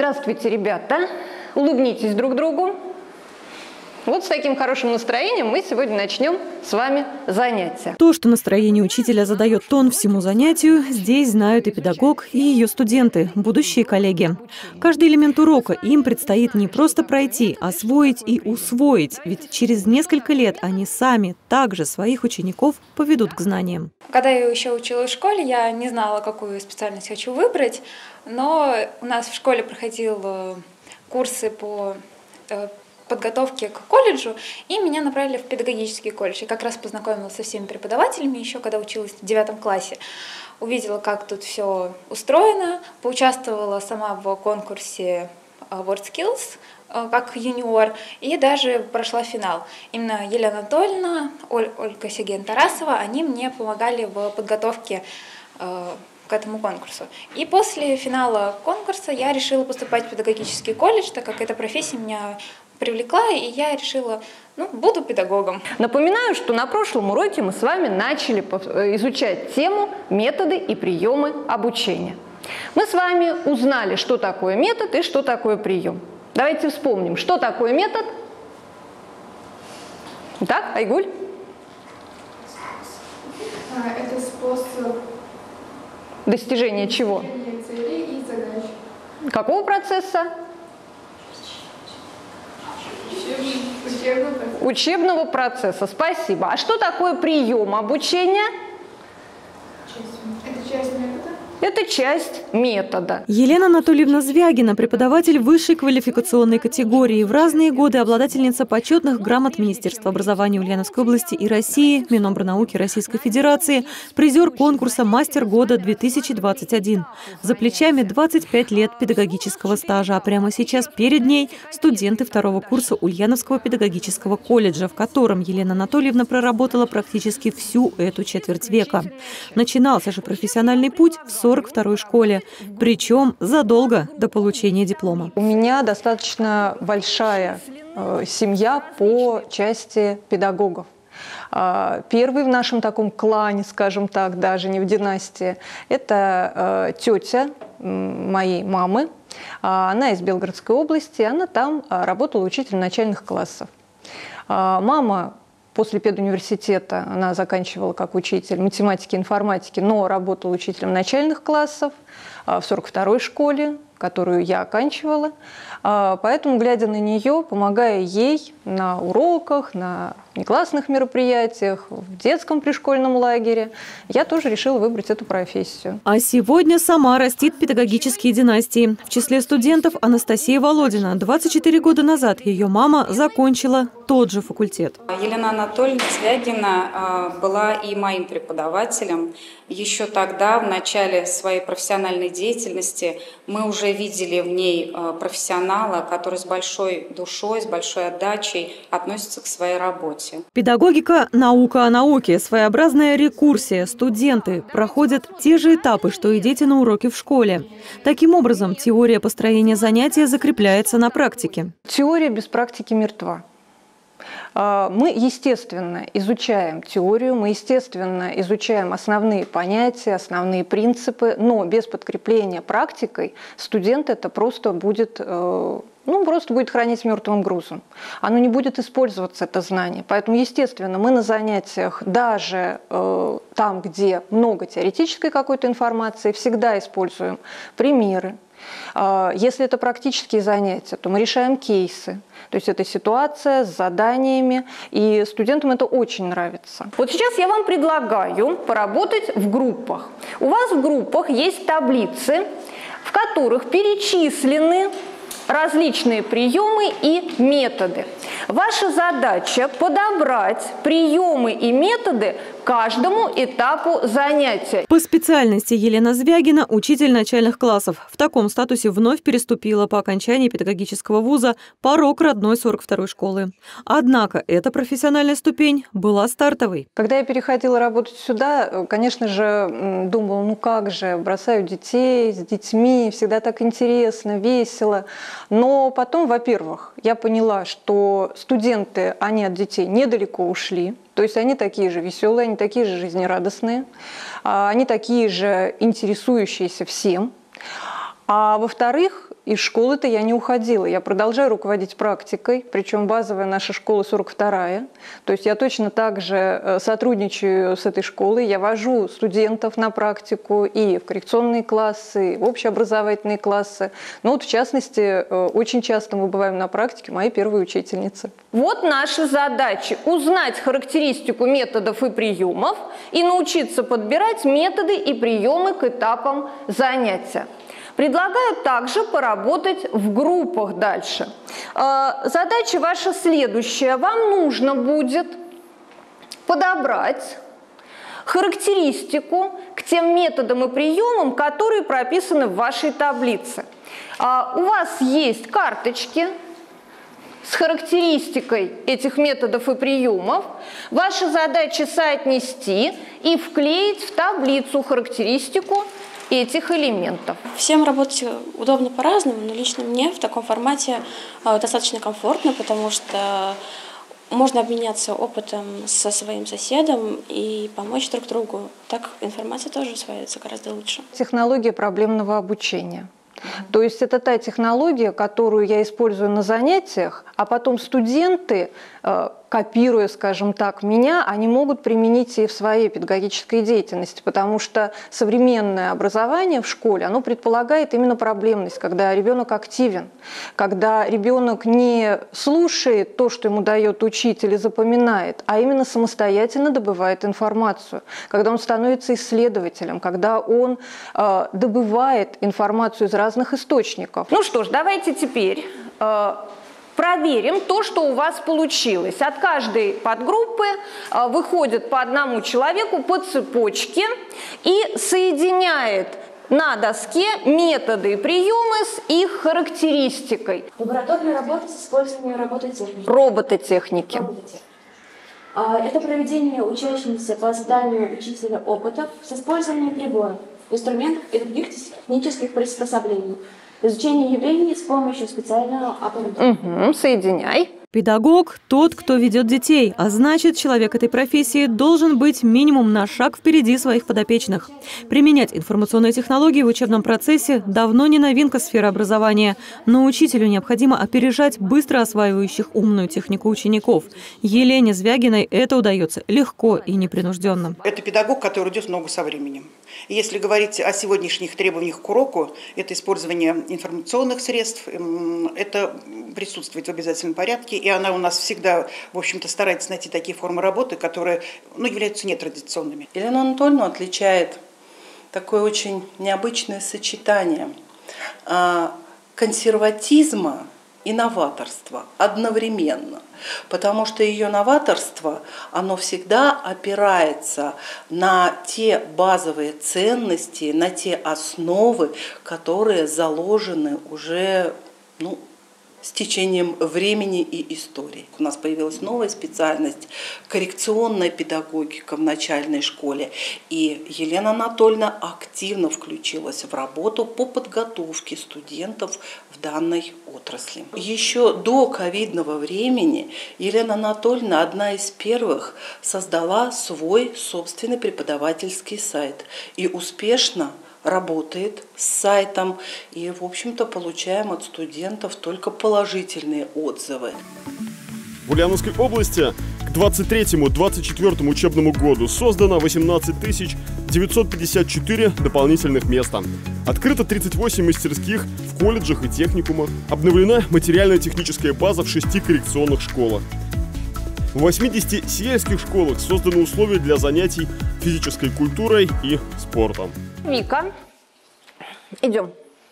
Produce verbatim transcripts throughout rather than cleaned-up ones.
Здравствуйте, ребята. Улыбнитесь друг другу. Вот с таким хорошим настроением мы сегодня начнем с вами занятия. То, что настроение учителя задает тон всему занятию, здесь знают и педагог, и ее студенты, будущие коллеги. Каждый элемент урока им предстоит не просто пройти, а освоить и усвоить, ведь через несколько лет они сами также своих учеников поведут к знаниям. Когда я еще училась в школе, я не знала, какую специальность хочу выбрать, но у нас в школе проходил курсы по подготовке к колледжу, и меня направили в педагогический колледж. Я как раз познакомилась со всеми преподавателями еще, когда училась в девятом классе. Увидела, как тут все устроено, поучаствовала сама в конкурсе WorldSkills как юниор, и даже прошла финал. Именно Елена Анатольевна, Оль, Ольга Сергеевна Тарасова, они мне помогали в подготовке к этому конкурсу. И после финала конкурса я решила поступать в педагогический колледж, так как эта профессия меня привлекла, и я решила, ну, буду педагогом. Напоминаю, что на прошлом уроке мы с вами начали изучать тему методы и приемы обучения. Мы с вами узнали, что такое метод и что такое прием. Давайте вспомним, что такое метод. Итак, Айгуль? Это способ достижения чего? достижения целей и задач. Какого процесса? Учебного процесса. Учебного процесса. Спасибо. А что такое прием обучения? Это часть метода. Это часть метода. Елена Анатольевна Звягина – преподаватель высшей квалификационной категории, в разные годы обладательница почетных грамот Министерства образования Ульяновской области и России, Минобрнауки Российской Федерации, призер конкурса «Мастер года две тысячи двадцать один». За плечами двадцать пять лет педагогического стажа, а прямо сейчас перед ней студенты второго курса Ульяновского педагогического колледжа, в котором Елена Анатольевна проработала практически всю эту четверть века. Начинался же профессиональный путь в сорок второй школе, причем задолго до получения диплома. У меня достаточно большая э, семья по части педагогов. Э, первый в нашем таком клане, скажем так, даже не в династии, это э, тетя э, моей мамы. Э, она из Белгородской области, она там э, работала учителем начальных классов. Э, мама после педуниверситета, она заканчивала как учитель математики и информатики, но работала учителем начальных классов в сорок второй школе, которую я оканчивала. Поэтому, глядя на нее, помогая ей на уроках, на неклассных мероприятиях, в детском пришкольном лагере, я тоже решила выбрать эту профессию. А сегодня сама растит педагогические династии. В числе студентов Анастасия Володина. двадцать четыре года назад ее мама закончила тот же факультет. Елена Анатольевна Звягина была и моим преподавателем. Еще тогда, в начале своей профессиональной деятельности, мы уже видели в ней профессионала, который с большой душой, с большой отдачей относится к своей работе. Педагогика – наука о науке, своеобразная рекурсия. Студенты проходят те же этапы, что и дети на уроке в школе. Таким образом, теория построения занятия закрепляется на практике. Теория без практики мертва. Мы, естественно, изучаем теорию, мы, естественно, изучаем основные понятия, основные принципы, но без подкрепления практикой студент это просто будет, ну, просто будет хранить мертвым грузом. Оно не будет использоваться, это знание. Поэтому, естественно, мы на занятиях, даже э, там, где много теоретической какой-то информации, всегда используем примеры. Если это практические занятия, то мы решаем кейсы. То есть это ситуация с заданиями, и студентам это очень нравится. Вот сейчас я вам предлагаю поработать в группах. У вас в группах есть таблицы, в которых перечислены различные приемы и методы. Ваша задача подобрать приемы и методы каждому этапу занятия. По специальности Елена Звягина – учитель начальных классов. В таком статусе вновь переступила по окончании педагогического вуза порог родной сорок второй школы. Однако эта профессиональная ступень была стартовой. Когда я переходила работать сюда, конечно же, думала, ну как же, бросаю детей, с детьми, всегда так интересно, весело. Но потом, во-первых, я поняла, что студенты, они от детей недалеко ушли. То есть они такие же веселые, они такие же жизнерадостные, они такие же интересующиеся всем. А во-вторых, из школы-то я не уходила. Я продолжаю руководить практикой, причем базовая наша школа сорок вторая. То есть я точно так же сотрудничаю с этой школой. Я вожу студентов на практику и в коррекционные классы, и в общеобразовательные классы. Но вот в частности, очень часто мы бываем на практике моей первой учительницы. Вот наши задачи: узнать характеристику методов и приемов и научиться подбирать методы и приемы к этапам занятия. Предлагаю также поработать в группах дальше. Задача ваша следующая. Вам нужно будет подобрать характеристику к тем методам и приемам, которые прописаны в вашей таблице. У вас есть карточки с характеристикой этих методов и приемов. Ваша задача соотнести и вклеить в таблицу характеристику этих элементов. Всем работать удобно по-разному, но лично мне в таком формате достаточно комфортно, потому что можно обменяться опытом со своим соседом и помочь друг другу. Так информация тоже усваивается гораздо лучше. Технология проблемного обучения. То есть это та технология, которую я использую на занятиях, а потом студенты, копируя, скажем так, меня, они могут применить и в своей педагогической деятельности, потому что современное образование в школе, оно предполагает именно проблемность, когда ребенок активен, когда ребенок не слушает то, что ему дает учитель и запоминает, а именно самостоятельно добывает информацию, когда он становится исследователем, когда он э, добывает информацию из разных источников. Ну что ж, давайте теперь э, проверим то, что у вас получилось. От каждой подгруппы э, выходит по одному человеку по цепочке и соединяет на доске методы и приемы с их характеристикой. Лабораторная работа с использованием робототехники. Робототехники. Робототехники. Это проведение учащимся по заданию учителя опытов с использованием приборов, инструментов и других технических приспособлений. Изучение явлений с помощью специального аппарата. Угу, соединяй. Педагог – тот, кто ведет детей, а значит, человек этой профессии должен быть минимум на шаг впереди своих подопечных. Применять информационные технологии в учебном процессе давно не новинка сферы образования, но учителю необходимо опережать быстро осваивающих умную технику учеников. Елене Звягиной это удается легко и непринужденно. Это педагог, который идет много со временем. И если говорить о сегодняшних требованиях к уроку, это использование информационных средств, это присутствует в обязательном порядке, и она у нас всегда, в общем-то, старается найти такие формы работы, которые, ну, являются нетрадиционными. Елену Анатольевну отличает такое очень необычное сочетание консерватизма и новаторства одновременно, потому что ее новаторство, оно всегда опирается на те базовые ценности, на те основы, которые заложены уже, ну, с течением времени и истории. У нас появилась новая специальность – коррекционная педагогика в начальной школе. И Елена Анатольевна активно включилась в работу по подготовке студентов в данной отрасли. Еще до ковидного времени Елена Анатольевна одна из первых создала свой собственный преподавательский сайт и успешно работает с сайтом, и, в общем-то, получаем от студентов только положительные отзывы. В Ульяновской области к двадцать третьему — двадцать четвёртому учебному году создано восемнадцать тысяч девятьсот пятьдесят четыре дополнительных места. Открыто тридцать восемь мастерских в колледжах и техникумах. Обновлена материально-техническая база в шести коррекционных школах. В восьмидесяти сельских школах созданы условия для занятий физической культурой и спортом. Вика, идем.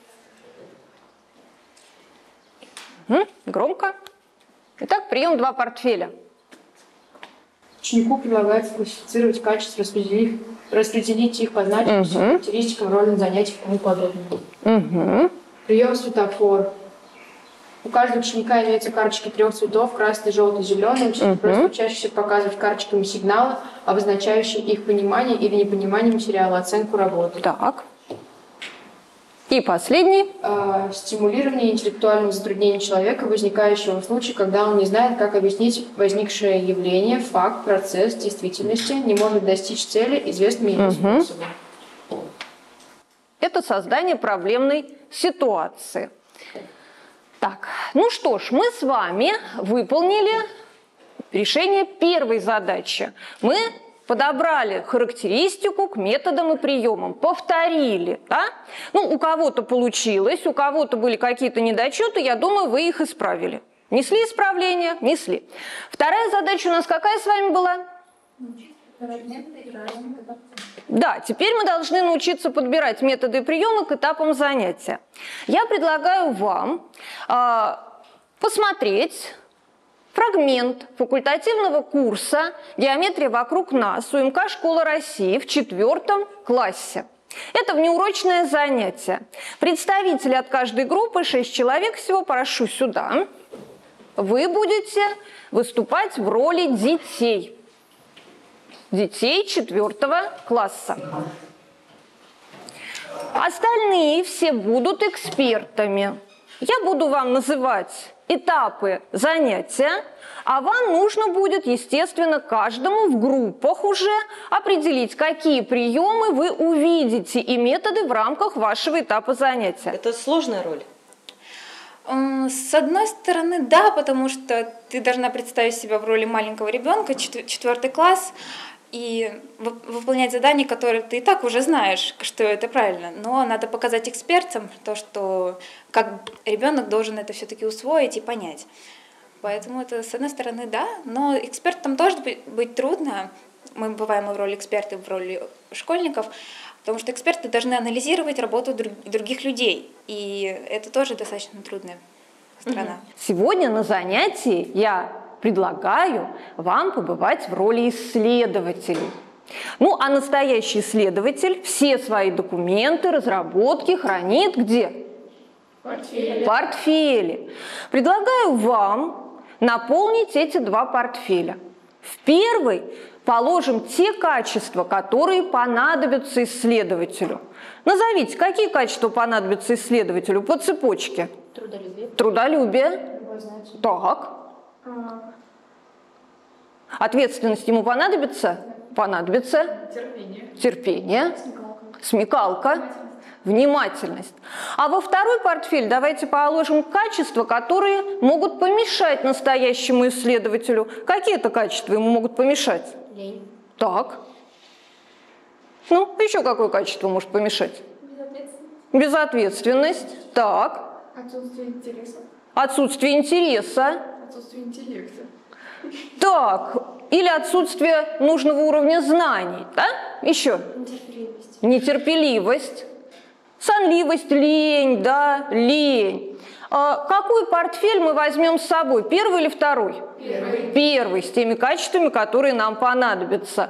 Угу, громко. Итак, прием два портфеля. Ученику предлагается классифицировать качества, распределив, распределить их по значимости, угу. характеристикам, ролям занятий и тому подобное. Угу. Прием светофор. У каждого ученика имеются карточки трех цветов: красный, желтый, зеленый. Учитель uh-huh. просит учащихся показывать карточками сигналы, обозначающие их понимание или непонимание материала, оценку работы. Так. И последний. Э, стимулирование интеллектуального затруднения человека, возникающего в случае, когда он не знает, как объяснить возникшее явление, факт, процесс, действительности, не может достичь цели известными ему uh-huh. способами. Это создание проблемной ситуации. Так, ну что ж, мы с вами выполнили решение первой задачи. Мы подобрали характеристику к методам и приемам, повторили. Да? Ну, у кого-то получилось, у кого-то были какие-то недочеты, я думаю, вы их исправили. Несли исправления? Несли. Вторая задача у нас какая с вами была? Да, теперь мы должны научиться подбирать методы и приемы к этапам занятия. Я предлагаю вам э, посмотреть фрагмент факультативного курса «Геометрия вокруг нас» у эм ка «Школа России» в четвертом классе. Это внеурочное занятие. Представители от каждой группы, шесть человек всего, прошу сюда. Вы будете выступать в роли детей. Детей четвертого класса. Остальные все будут экспертами. Я буду вам называть этапы занятия, а вам нужно будет, естественно, каждому в группах уже определить, какие приемы вы увидите и методы в рамках вашего этапа занятия. Это сложная роль? С одной стороны, да, потому что ты должна представить себя в роли маленького ребенка, четвертый класс, и выполнять задания, которые ты и так уже знаешь, что это правильно. Но надо показать экспертам то, что как ребенок должен это все-таки усвоить и понять. Поэтому это, с одной стороны, да, но экспертам тоже быть трудно. Мы бываем и в роли экспертов, и в роли школьников, потому что эксперты должны анализировать работу других людей, и это тоже достаточно трудная сторона. Сегодня на занятии я предлагаю вам побывать в роли исследователей. Ну, а настоящий исследователь все свои документы, разработки хранит где? В портфеле. В портфеле. Предлагаю вам наполнить эти два портфеля. В первый положим те качества, которые понадобятся исследователю. Назовите, какие качества понадобятся исследователю по цепочке? Трудолюбие. Трудолюбие. Так. Ответственность ему понадобится? Понадобится. Терпение. Терпение. Смекалка. Смекалка. Внимательность. А во второй портфель давайте положим качества, которые могут помешать настоящему исследователю. Какие это качества ему могут помешать? Лень. Так. Ну, еще какое качество может помешать? Безответственность. Безответственность. Так. Отсутствие интереса. Отсутствие интереса. Отсутствие интеллекта. Так. Или отсутствие нужного уровня знаний. Да? Еще. Нетерпеливость. Нетерпеливость. Сонливость, лень, да, лень. А какой портфель мы возьмем с собой? Первый или второй? Первый. Первый, с теми качествами, которые нам понадобятся.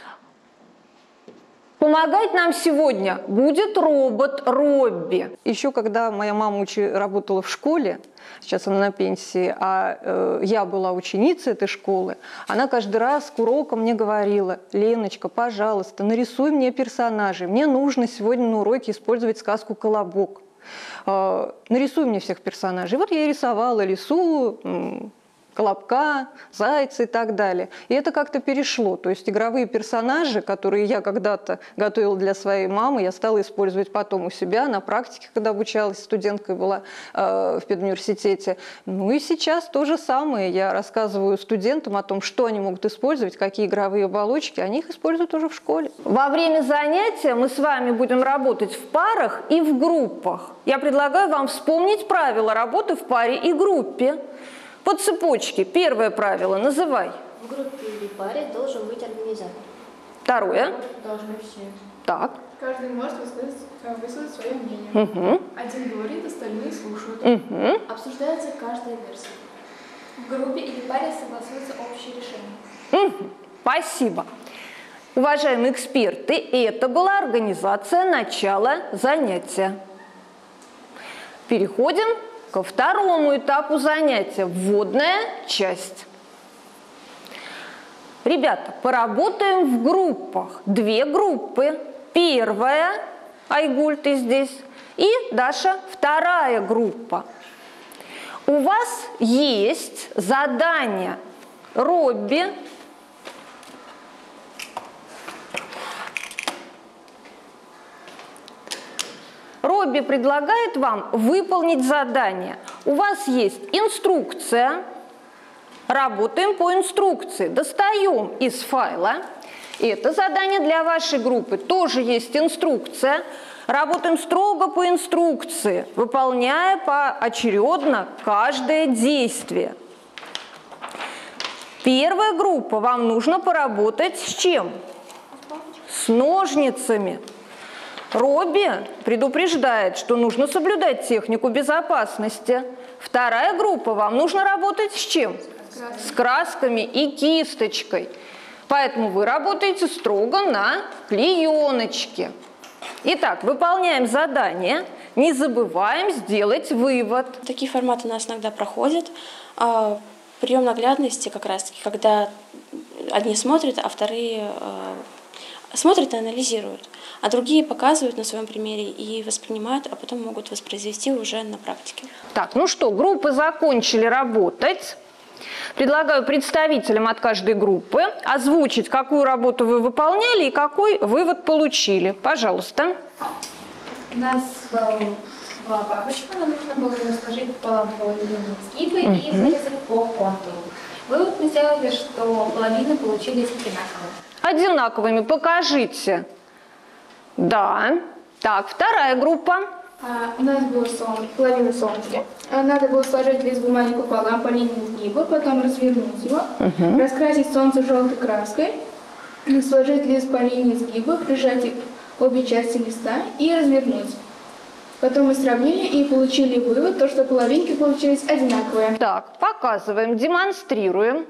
Помогать нам сегодня будет робот Робби. Еще когда моя мама учи, работала в школе, сейчас она на пенсии, а э, я была ученицей этой школы, она каждый раз к урокам мне говорила: Леночка, пожалуйста, нарисуй мне персонажей, мне нужно сегодня на уроке использовать сказку «Колобок». Э, нарисуй мне всех персонажей. Вот я и рисовала лису, Колобка, Зайца и так далее. И это как-то перешло. То есть игровые персонажи, которые я когда-то готовила для своей мамы, я стала использовать потом у себя на практике, когда обучалась, студенткой была э, в педуниверситете. Ну и сейчас то же самое. Я рассказываю студентам о том, что они могут использовать, какие игровые оболочки. Они их используют уже в школе. Во время занятия мы с вами будем работать в парах и в группах. Я предлагаю вам вспомнить правила работы в паре и группе. По цепочке. Первое правило называй. В группе или паре должен быть организатор. Второе. Должны все. Так. Каждый может высказать, высказать свое мнение. Угу. Один говорит, остальные слушают. Угу. Обсуждается каждая версия. В группе или паре согласуются общие решения. Угу. Спасибо. Уважаемые эксперты, это была организация начала занятия. Переходим ко второму этапу занятия – вводная часть. Ребята, поработаем в группах. Две группы. Первая, Айгуль, ты здесь, и Даша, вторая группа. У вас есть задание Робби. Робби предлагает вам выполнить задание. У вас есть инструкция. Работаем по инструкции. Достаем из файла. Это задание для вашей группы. Тоже есть инструкция. Работаем строго по инструкции, выполняя поочередно каждое действие. Первая группа, вам нужно поработать с чем? С ножницами. Робби предупреждает, что нужно соблюдать технику безопасности. Вторая группа, вам нужно работать с чем? С красками и кисточкой. Поэтому вы работаете строго на клееночке. Итак, выполняем задание, не забываем сделать вывод. Такие форматы у нас иногда проходят. Прием наглядности как раз-таки, когда одни смотрят, а вторые смотрят и анализируют, а другие показывают на своем примере и воспринимают, а потом могут воспроизвести уже на практике. Так, ну что, группы закончили работать. Предлагаю представителям от каждой группы озвучить, какую работу вы выполняли и какой вывод получили. Пожалуйста. У нас была бабочка, нам нужно было ее сложить пополам половину сгибы и вырезать по контуру. Вывод мы сделали, что половины получились одинаковыми. Одинаковыми покажите. Да. Так, вторая группа. А, у нас было сон, половина солнышка. Надо было сложить лист бумаги пополам по линии сгиба, потом развернуть его, uh-huh. раскрасить солнце желтой краской, сложить лист по линии сгиба, прижать обе части листа и развернуть. Потом мы сравнили и получили вывод, то, что половинки получились одинаковые. Так, показываем, демонстрируем.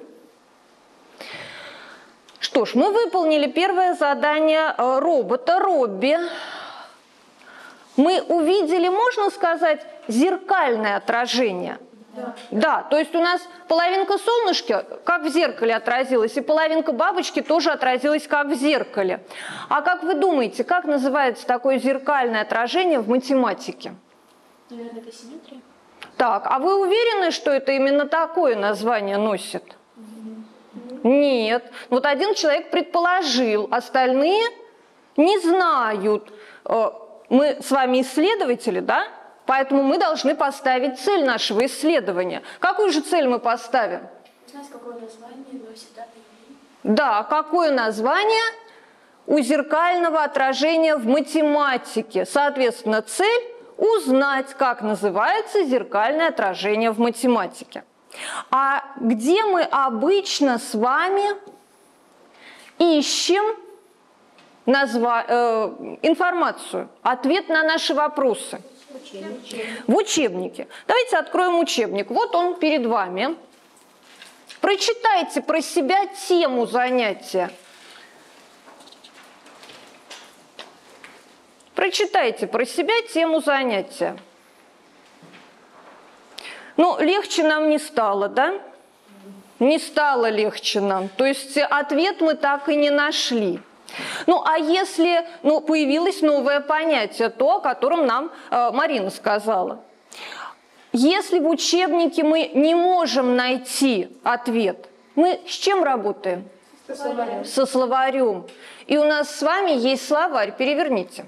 Что ж, мы выполнили первое задание робота Робби. Мы увидели, можно сказать, зеркальное отражение. Да. Да, то есть у нас половинка солнышка как в зеркале отразилась, и половинка бабочки тоже отразилась как в зеркале. А как вы думаете, как называется такое зеркальное отражение в математике? Наверное, это симметрия. Так, а вы уверены, что это именно такое название носит? Нет. Вот один человек предположил, остальные не знают. Мы с вами исследователи, да? Поэтому мы должны поставить цель нашего исследования. Какую же цель мы поставим? Узнать, какое название носит дата явления. Да, какое название у зеркального отражения в математике? Соответственно, цель – узнать, как называется зеркальное отражение в математике. А где мы обычно с вами ищем назва... э, информацию, ответ на наши вопросы? Учебник. В учебнике. Давайте откроем учебник. Вот он перед вами. Прочитайте про себя тему занятия. Прочитайте про себя тему занятия. Ну, легче нам не стало, да? Не стало легче нам. То есть ответ мы так и не нашли. Ну, а если ну, появилось новое понятие, то, о котором нам э, Марина сказала. Если в учебнике мы не можем найти ответ, мы с чем работаем? Со словарем. Со словарем. И у нас с вами есть словарь. Переверните.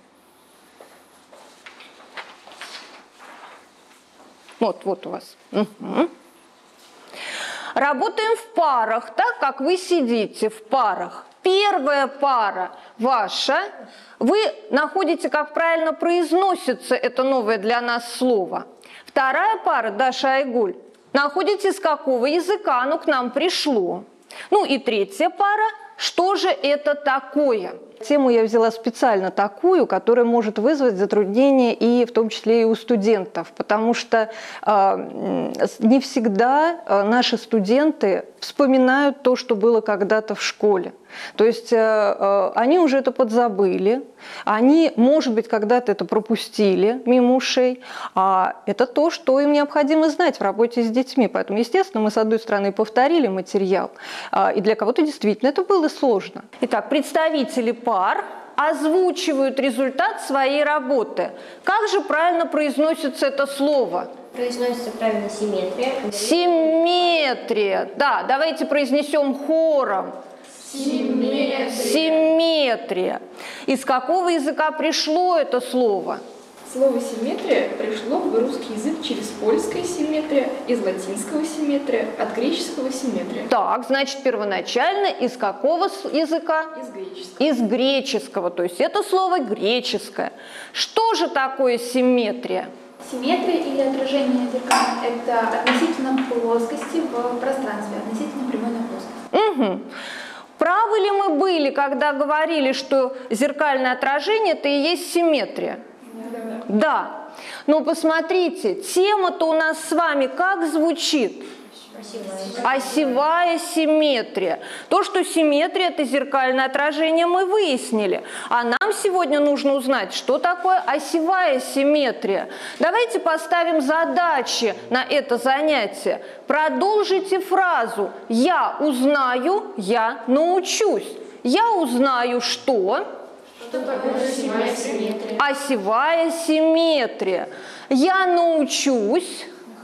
Вот, вот у вас. Угу. Работаем в парах, так как вы сидите в парах. Первая пара ваша. Вы находите, как правильно произносится это новое для нас слово. Вторая пара, Даша Айгуль, находите, с какого языка оно к нам пришло. Ну и третья пара, что же это такое? Тему я взяла специально такую, которая может вызвать затруднения и в том числе и у студентов, потому что э, не всегда наши студенты вспоминают то, что было когда-то в школе. То есть э, э, они уже это подзабыли, они, может быть, когда-то это пропустили мимо ушей, а это то, что им необходимо знать в работе с детьми. Поэтому, естественно, мы, с одной стороны, повторили материал, э, и для кого-то действительно это было сложно. Итак, представители пар озвучивают результат своей работы. Как же правильно произносится это слово? Произносится правильно симметрия. Симметрия. Да, давайте произнесем хором. Симметрия. Симметрия. Из какого языка пришло это слово? С Слово «симметрия» пришло в русский язык через польское «симметрия», из латинского «симметрия», от греческого «симметрия». Так, значит, первоначально из какого языка? Из греческого. Из греческого, то есть это слово греческое. Что же такое симметрия? Симметрия или отражение зеркала – это относительно плоскости в пространстве, относительно прямой плоскости. Угу. Правы ли мы были, когда говорили, что зеркальное отражение – это и есть симметрия? Да. Да. Но посмотрите, тема-то у нас с вами как звучит? Осевая. Осевая симметрия. То, что симметрия – это зеркальное отражение, мы выяснили. А нам сегодня нужно узнать, что такое осевая симметрия. Давайте поставим задачи на это занятие. Продолжите фразу «Я узнаю, я научусь». Я узнаю, что… Что такое осевая симметрия? Осевая симметрия. Я научусь…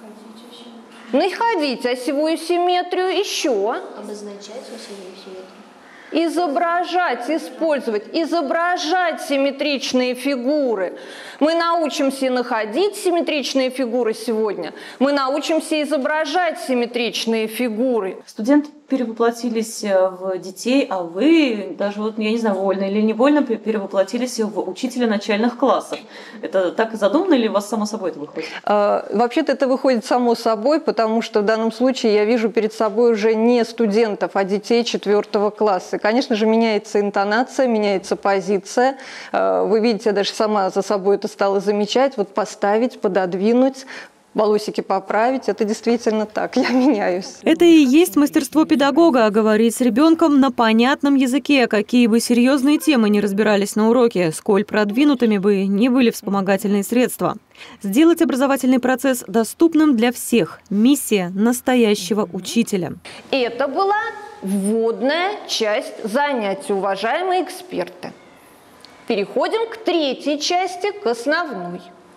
Находить осевую симметрию еще. Обозначать осевую симметрию. Изображать, использовать, изображать симметричные фигуры. Мы научимся находить симметричные фигуры сегодня. Мы научимся изображать симметричные фигуры. Студенты перевоплотились в детей, а вы даже, вот, я не знаю, вольно или невольно перевоплотились в учителя начальных классов. Это так и задумано или у вас само собой это выходит? А, вообще-то это выходит само собой, потому что в данном случае я вижу перед собой уже не студентов, а детей четвертого класса. Конечно же, меняется интонация, меняется позиция. Вы видите, я даже сама за собой это стала замечать. Вот поставить, пододвинуть, волосики поправить. Это действительно так, я меняюсь. Это и есть мастерство педагога – говорить с ребенком на понятном языке, какие бы серьезные темы не разбирались на уроке, сколь продвинутыми бы ни были вспомогательные средства. Сделать образовательный процесс доступным для всех – миссия настоящего учителя. Это была вводная часть занятия, уважаемые эксперты. Переходим к третьей части, к основной.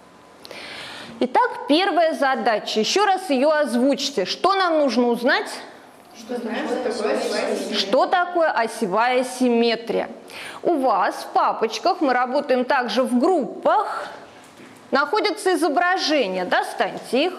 Итак, первая задача. Еще раз ее озвучьте. Что нам нужно узнать? Что, знаешь, что такое осевая симметрия? Что такое осевая симметрия? У вас в папочках, мы работаем также в группах, находятся изображения. Достаньте их.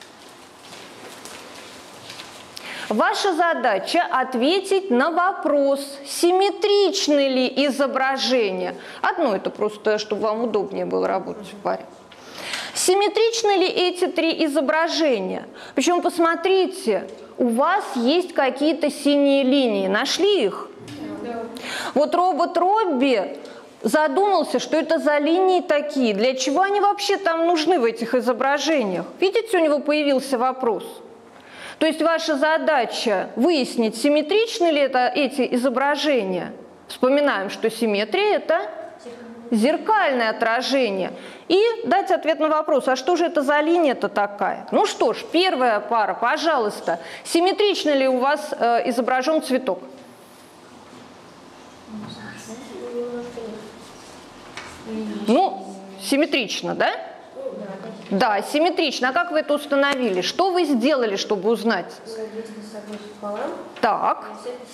Ваша задача ответить на вопрос, симметричны ли изображения. Одно это просто, чтобы вам удобнее было работать в паре. Симметричны ли эти три изображения? Причем, посмотрите, у вас есть какие-то синие линии. Нашли их? Да. Вот робот Робби задумался, что это за линии такие. Для чего они вообще там нужны в этих изображениях? Видите, у него появился вопрос. То есть ваша задача выяснить, симметричны ли это, эти изображения. Вспоминаем, что симметрия – это зеркальное отражение. И дать ответ на вопрос, а что же это за линия-то такая? Ну что ж, первая пара, пожалуйста. Симметрично ли у вас э, изображен цветок? Ну, симметрично, да? Да, симметрично. А как вы это установили? Что вы сделали, чтобы узнать? Так.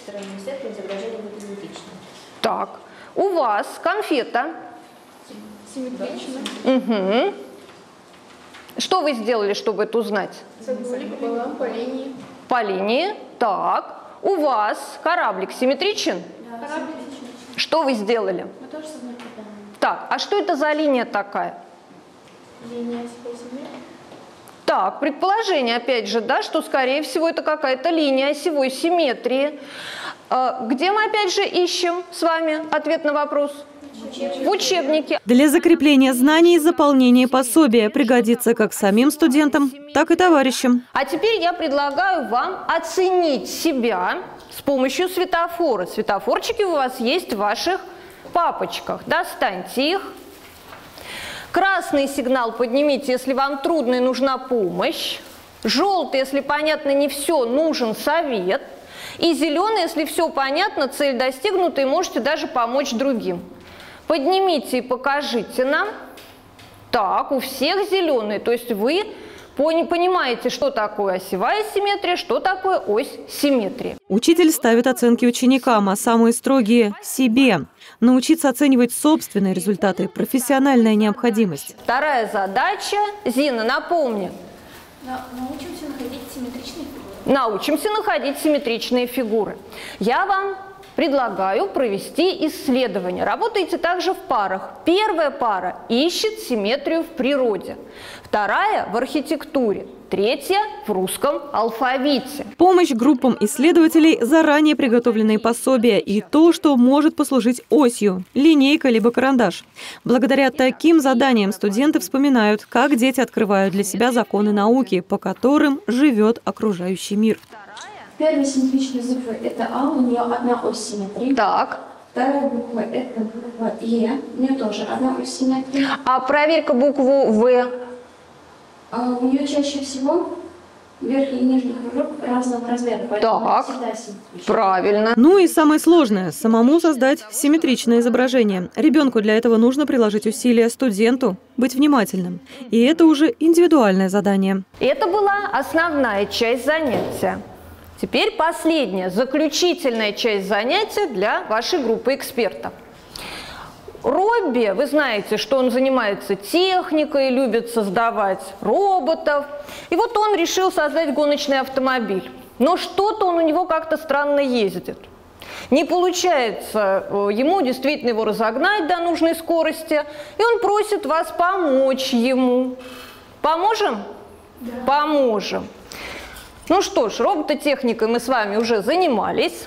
Так. У вас конфета. Симметрично. Угу. Что вы сделали, чтобы это узнать? Согнули пополам по линии. По линии. Так. У вас кораблик симметричен? Да. Кораблик. Что вы сделали? Мы тоже согнули пополам. Так, а что это за линия такая? Линия осевой симметрии. Так, предположение, опять же, да, что, скорее всего, это какая-то линия осевой симметрии. Где мы, опять же, ищем с вами ответ на вопрос? В учебнике. Для закрепления знаний и заполнения пособия пригодится как самим студентам, так и товарищам. А теперь я предлагаю вам оценить себя с помощью светофора. Светофорчики у вас есть в ваших папочках. Достаньте их. Красный сигнал поднимите, если вам трудно и нужна помощь. Желтый, если понятно не все, нужен совет. И зеленый, если все понятно, цель достигнута и можете даже помочь другим. Поднимите и покажите нам. Так, у всех зеленый, то есть вы понимаете, что такое осевая симметрия, что такое ось симметрии. Учитель ставит оценки ученикам, а самые строгие – себе. Научиться оценивать собственные результаты – профессиональная необходимость. Вторая задача. Зина, напомни. Научимся находить симметричные фигуры. Научимся находить симметричные фигуры. Я вам предлагаю провести исследование. Работайте также в парах. Первая пара ищет симметрию в природе. Вторая – в архитектуре. Третья – в русском алфавите. Помощь группам исследователей – заранее приготовленные пособия и то, что может послужить осью – линейка либо карандаш. Благодаря таким заданиям студенты вспоминают, как дети открывают для себя законы науки, по которым живет окружающий мир. Первая симметричная буква – это А, у нее одна ось симметрии. Так. Вторая буква – это буква Е, у нее тоже одна ось симметрии. А проверь-ка букву В. А у нее чаще всего верхний и нижний кружок разного размера, поэтому Так, всегда симметрична. Правильно. Ну и самое сложное – самому создать симметричное изображение. Ребенку для этого нужно приложить усилия, студенту быть внимательным. И это уже индивидуальное задание. Это была основная часть занятия. Теперь последняя, заключительная часть занятия для вашей группы экспертов. Робби, вы знаете, что он занимается техникой, любит создавать роботов. И вот он решил создать гоночный автомобиль. Но что-то он у него как-то странно ездит. Не получается ему действительно его разогнать до нужной скорости. И он просит вас помочь ему. Поможем? Да. Поможем. Ну что ж, робототехникой мы с вами уже занимались.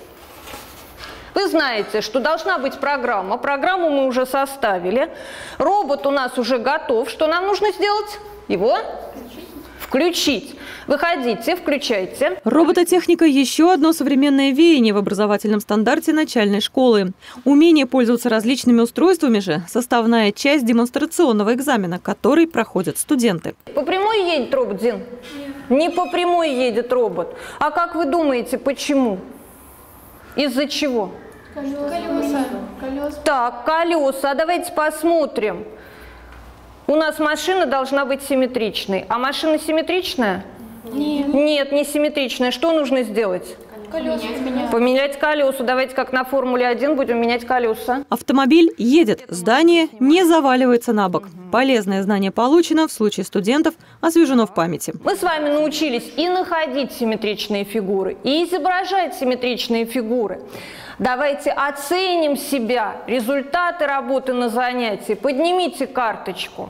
Вы знаете, что должна быть программа. Программу мы уже составили. Робот у нас уже готов. Что нам нужно сделать? Его включить. Выходите, включайте. Робототехника – еще одно современное веяние в образовательном стандарте начальной школы. Умение пользоваться различными устройствами же – составная часть демонстрационного экзамена, который проходят студенты. По прямой едет робот, Дин? Не по прямой едет робот. А как вы думаете, почему? Из-за чего? Колеса. Колеса. Так, колеса. А давайте посмотрим. У нас машина должна быть симметричной. А машина симметричная? Нет. Нет, не симметричная. Что нужно сделать? Колеса поменять. Поменять колеса. Давайте как на Формуле один будем менять колеса. Автомобиль едет, здание не заваливается на бок. Полезное знание получено, в случае студентов освежено в памяти. Мы с вами научились и находить симметричные фигуры, и изображать симметричные фигуры. Давайте оценим себя, результаты работы на занятии. Поднимите карточку.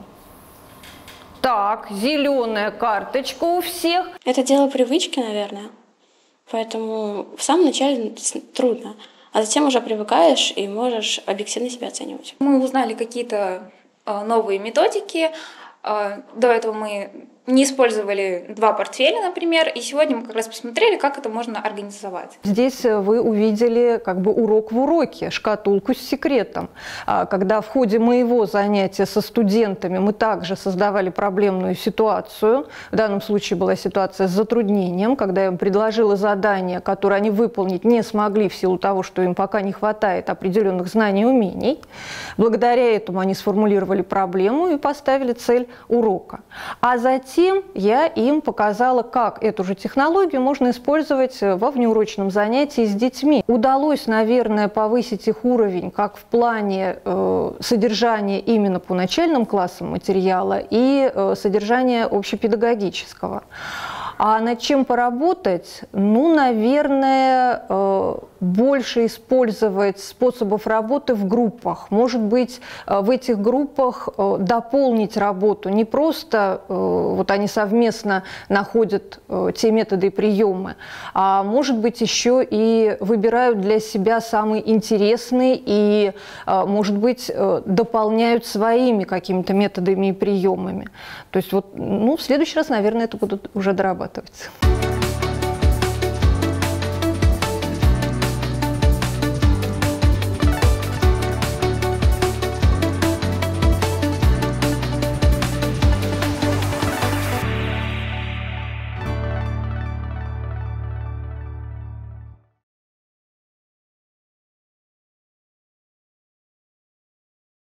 Так, зеленая карточка у всех. Это дело привычки, наверное. Поэтому в самом начале трудно. А затем уже привыкаешь и можешь объективно себя оценивать. Мы узнали какие-то новые методики. До этого мы не использовали два портфеля, например, и сегодня мы как раз посмотрели, как это можно организовать. Здесь вы увидели как бы урок в уроке, шкатулку с секретом. Когда в ходе моего занятия со студентами мы также создавали проблемную ситуацию, в данном случае была ситуация с затруднением, когда я им предложила задание, которое они выполнить не смогли в силу того, что им пока не хватает определенных знаний и умений. Благодаря этому они сформулировали проблему и поставили цель урока. А затем Затем я им показала, как эту же технологию можно использовать во внеурочном занятии с детьми. Удалось, наверное, повысить их уровень как в плане э, содержания именно по начальным классам материала и э, содержания общепедагогического. А над чем поработать? Ну, наверное, э, больше использовать способов работы в группах. Может быть, э, в этих группах э, дополнить работу. Не просто э, вот они совместно находят э, те методы и приемы, а может быть, еще и выбирают для себя самые интересные и, э, может быть, э, дополняют своими какими-то методами и приемами. То есть вот, ну, в следующий раз, наверное, это будут уже дорабатывать.